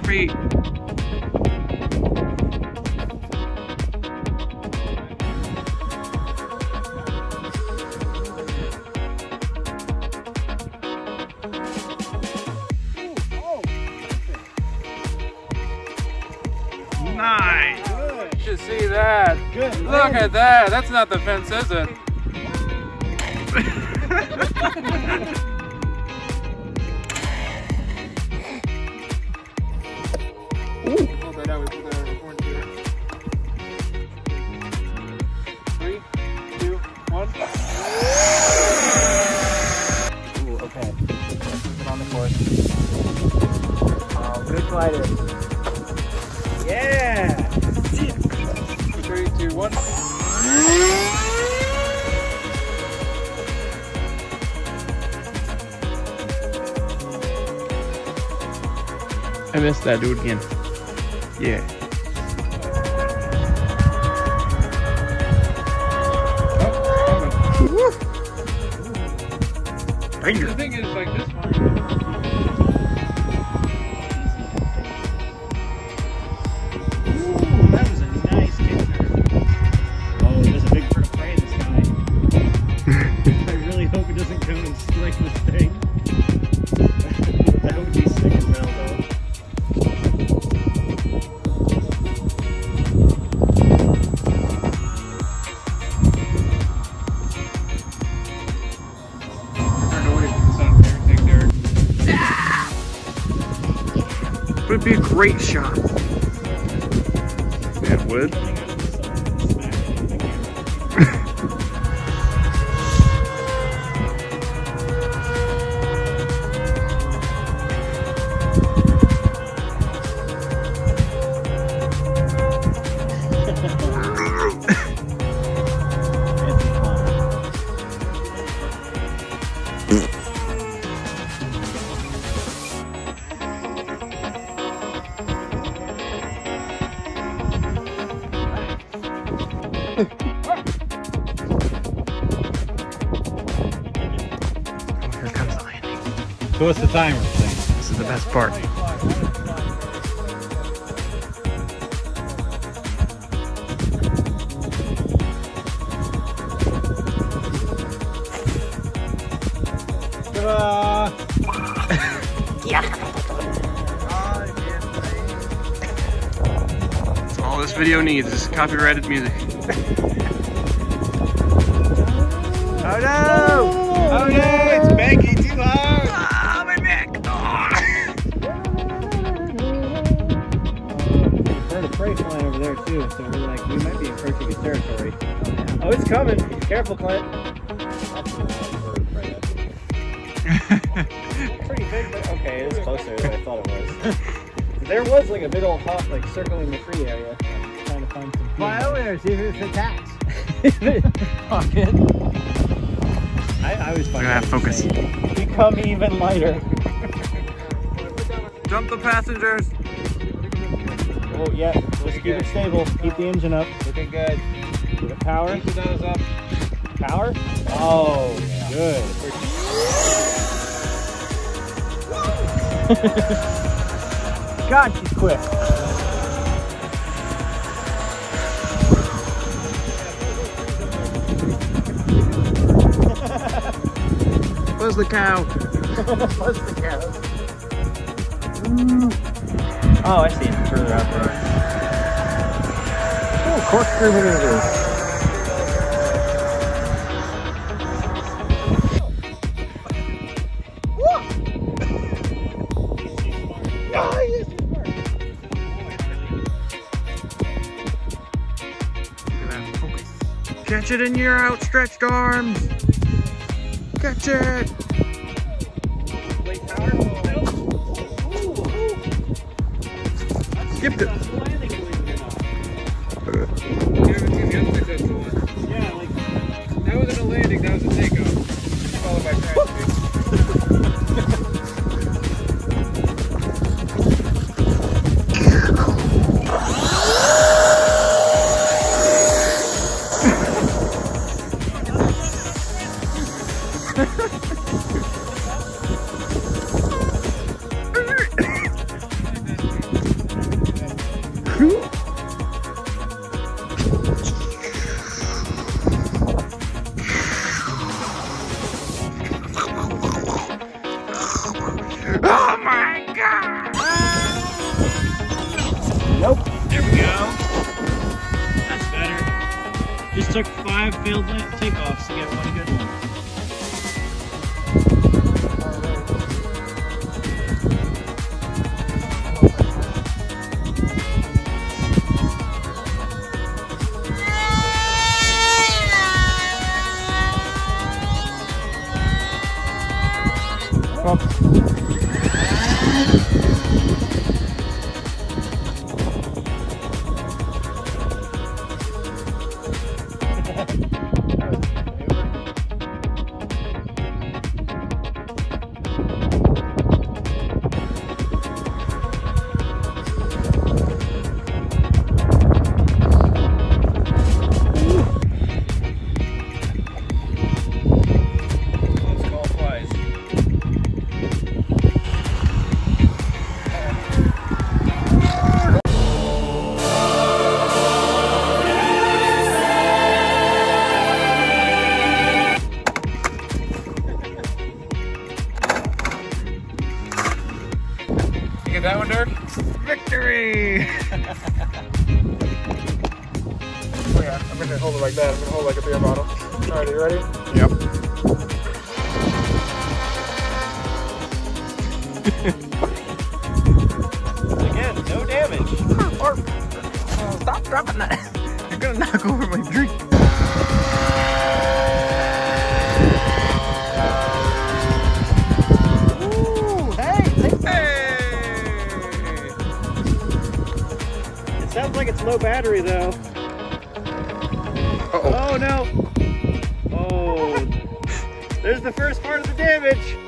feet. Nice. Good. You should see that. Good. Look at that. That's not the fence, is it? Hold that out. We put that on the horn here. 3, 2, 1. Ooh, okay. Put it on the course. Oh, good glider. Yeah! 3, 2, 1. I missed that. Do it again. Yeah. The thing is, like this one. Ooh, that was a nice kicker. Oh, there's a big bird of prey in the sky. I really hope it doesn't come and strike this thing. That would be sick as hell, though. Would be a great shot. It would. Here comes the landing. So what's the timer thing? This is the best part. Ta-da! That's all this video needs is copyrighted music. Oh no! Oh no! It's banking too hard! Ah, my neck! Bird of prey flying over there too, so we're like, we might be approaching his territory. Oh, it's coming! Careful, Clint. Pretty big, but okay, it is closer than I thought it was. There was like a big old hawk like circling the free area. I'm trying to find some. Fly over there, see if it attacks. Pocket. I always find Look at that focus. Become even lighter. Jump the passengers. Oh yeah, just keep it stable. Keep the engine up. Looking good. Give it power. Keep the nose up. Power? Oh, yeah. Good. God, she's quick. Buzz the cow. Buzz the cow. Oh, I see it further out there. Oh, corkscrew maneuver. Catch it in your outstretched arms. Catch it. Skipped it. Yeah, like that wasn't a landing, that was a takeoff. Followed by crash. Oh my god! Nope. There we go. That's better. Just took 5 failed takeoffs to get one good one. Get that one, Dirk? Victory! Oh yeah, I'm gonna hold it like that. I'm gonna hold it like a beer bottle. Alright, you ready? Yep. Again, no damage. Stop dropping that. You're gonna knock over my drink. Ooh, hey! It sounds like it's low battery though. Uh-oh. Oh no! Oh, there's the first part of the damage.